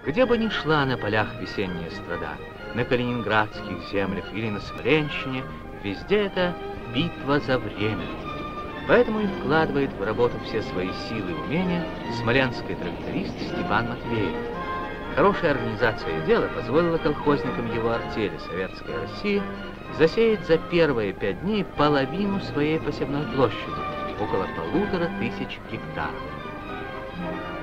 Где бы ни шла на полях весенняя страда, на калининградских землях или на Смоленщине, везде это битва за время. Поэтому и вкладывает в работу все свои силы и умения смоленский тракторист Степан Матвеев. Хорошая организация дела позволила колхозникам его артели «Советская Россия» засеять за первые 5 дней половину своей посевной площади, около 1500 гектаров.